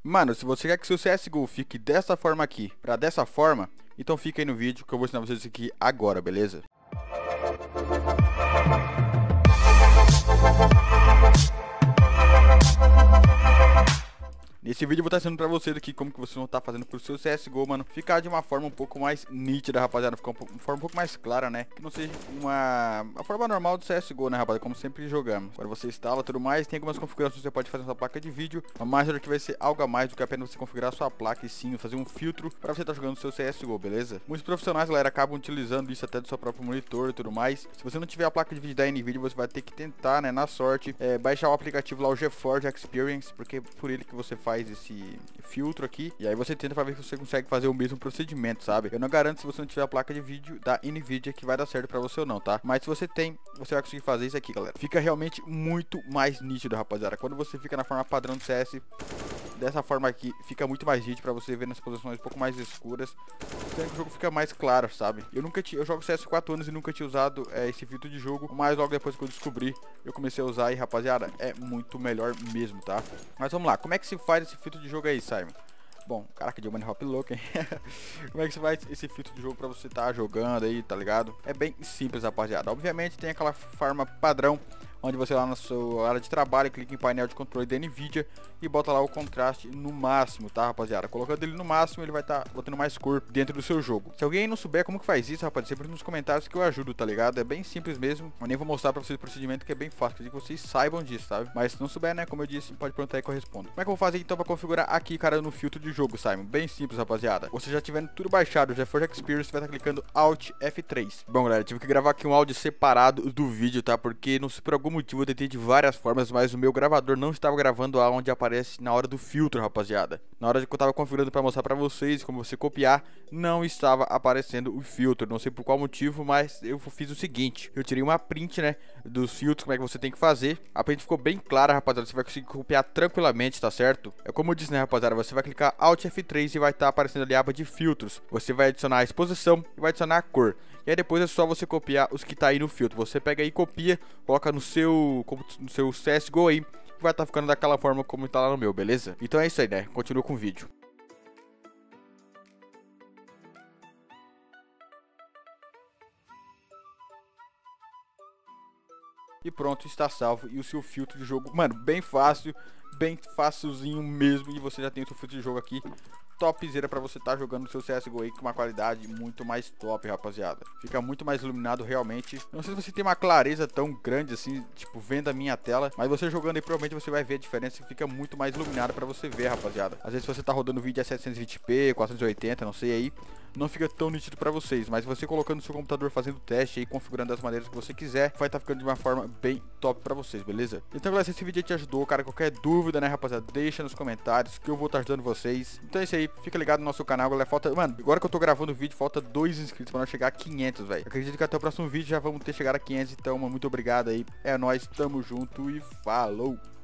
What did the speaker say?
Mano, se você quer que seu CSGO fique dessa forma aqui, pra dessa forma, então fica aí no vídeo que eu vou ensinar vocês isso aqui agora, beleza? Nesse vídeo eu vou estar ensinando pra vocês aqui como que vocês vão estar fazendo pro seu CSGO, mano, ficar de uma forma um pouco mais nítida, rapaziada, ficar uma forma um pouco mais clara, né, que não seja a forma normal do CSGO, né, rapaziada, como sempre jogamos. Agora você instala tudo mais, tem algumas configurações que você pode fazer na sua placa de vídeo, mas que vai ser algo a mais do que apenas você configurar a sua placa e sim fazer um filtro pra você estar jogando o seu CSGO, beleza? Muitos profissionais, galera, acabam utilizando isso até do seu próprio monitor e tudo mais. Se você não tiver a placa de vídeo da NVIDIA, você vai ter que tentar, né, na sorte, baixar o aplicativo lá, o GeForce Experience, porque é por ele que você faz esse filtro aqui, e aí você tenta pra ver se você consegue fazer o mesmo procedimento, sabe? Eu não garanto se você não tiver a placa de vídeo da NVIDIA que vai dar certo pra você ou não, tá? Mas se você tem, você vai conseguir fazer isso aqui, galera. Fica realmente muito mais nítido, rapaziada. Quando você fica na forma padrão do CS, dessa forma aqui, fica muito mais nítido pra você ver nas posições um pouco mais escuras. O jogo fica mais claro, sabe? Eu jogo CS há 4 anos e nunca tinha usado esse filtro de jogo, mas logo depois que eu descobri, eu comecei a usar e, rapaziada, é muito melhor mesmo, tá? Mas vamos lá, como é que se faz esse filtro de jogo aí, Simon? Bom, caraca, deu money hop louco, hein? Como é que você faz esse filtro de jogo pra você tá jogando aí, tá ligado? É bem simples, rapaziada. Obviamente tem aquela forma padrão, onde você lá na sua área de trabalho clica em painel de controle da NVIDIA e bota lá o contraste no máximo, tá, rapaziada? Colocando ele no máximo, ele vai estar botando mais cor dentro do seu jogo. Se alguém não souber como que faz isso, rapaziada, sempre nos comentários que eu ajudo, tá ligado? É bem simples mesmo. Eu nem vou mostrar pra vocês o procedimento, que é bem fácil, que vocês saibam disso, sabe? Mas se não souber, né, como eu disse, pode perguntar aí que eu respondo. Como é que eu vou fazer então pra configurar aqui, cara, no filtro de jogo, Simon? Bem simples, rapaziada. Você já tiver tudo baixado, já for Experience, você vai estar clicando Alt F3. Bom, galera, tive que gravar aqui um áudio separado do vídeo, tá? Porque não sei, por algum motivo eu tentei de várias formas, mas o meu gravador não estava gravando onde aparece na hora do filtro, rapaziada. Na hora que eu tava configurando para mostrar para vocês como você copiar, não estava aparecendo o filtro. Não sei por qual motivo, mas eu fiz o seguinte: eu tirei uma print, né, dos filtros, como é que você tem que fazer. A print ficou bem clara, rapaziada. Você vai conseguir copiar tranquilamente, tá certo? É como eu disse, né, rapaziada, você vai clicar Alt F3 e vai estar aparecendo ali a aba de filtros. Você vai adicionar a exposição e vai adicionar a cor. E aí depois é só você copiar os que tá aí no filtro. Você pega aí, copia, coloca no seu CSGO aí, que vai estar ficando daquela forma como tá lá no meu, beleza? Então é isso aí, né? Continua com o vídeo. E pronto, está salvo. E o seu filtro de jogo, mano, bem fácil, bem facilzinho mesmo. E você já tem o seu filtro de jogo aqui topzera pra você tá jogando o seu CSGO aí com uma qualidade muito mais top, rapaziada. Fica muito mais iluminado realmente. Não sei se você tem uma clareza tão grande assim, tipo, vendo a minha tela, mas você jogando aí provavelmente você vai ver a diferença, fica muito mais iluminado pra você ver, rapaziada. Às vezes você tá rodando o vídeo a 720p, 480, não sei aí, não fica tão nítido pra vocês, mas você colocando no seu computador, fazendo teste aí, configurando das maneiras que você quiser, vai estar ficando de uma forma bem top pra vocês, beleza? Então, galera, se esse vídeo aí te ajudou, cara, qualquer dúvida, né, rapaziada, deixa nos comentários que eu vou estar ajudando vocês. Então é isso aí, fica ligado no nosso canal, galera. Mano, agora que eu tô gravando o vídeo, falta 2 inscritos pra nós chegar a 500, velho. Acredito que até o próximo vídeo já vamos ter chegado a 500, então, mano, muito obrigado aí. É nóis, tamo junto e falou!